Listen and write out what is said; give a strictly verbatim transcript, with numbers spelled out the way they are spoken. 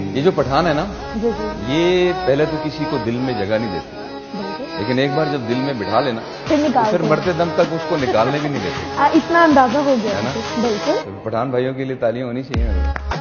ये जो पठान है ना, जी जी ये पहले तो किसी को दिल में जगह नहीं देती, बिल्कुल। लेकिन एक बार जब दिल में बिठा लेना फिर तो निकाल फिर मरते दम तक उसको निकालने भी नहीं देते। इतना अंदाजा हो गया है ना? बिल्कुल। तो पठान भाइयों के लिए तालियां होनी चाहिए।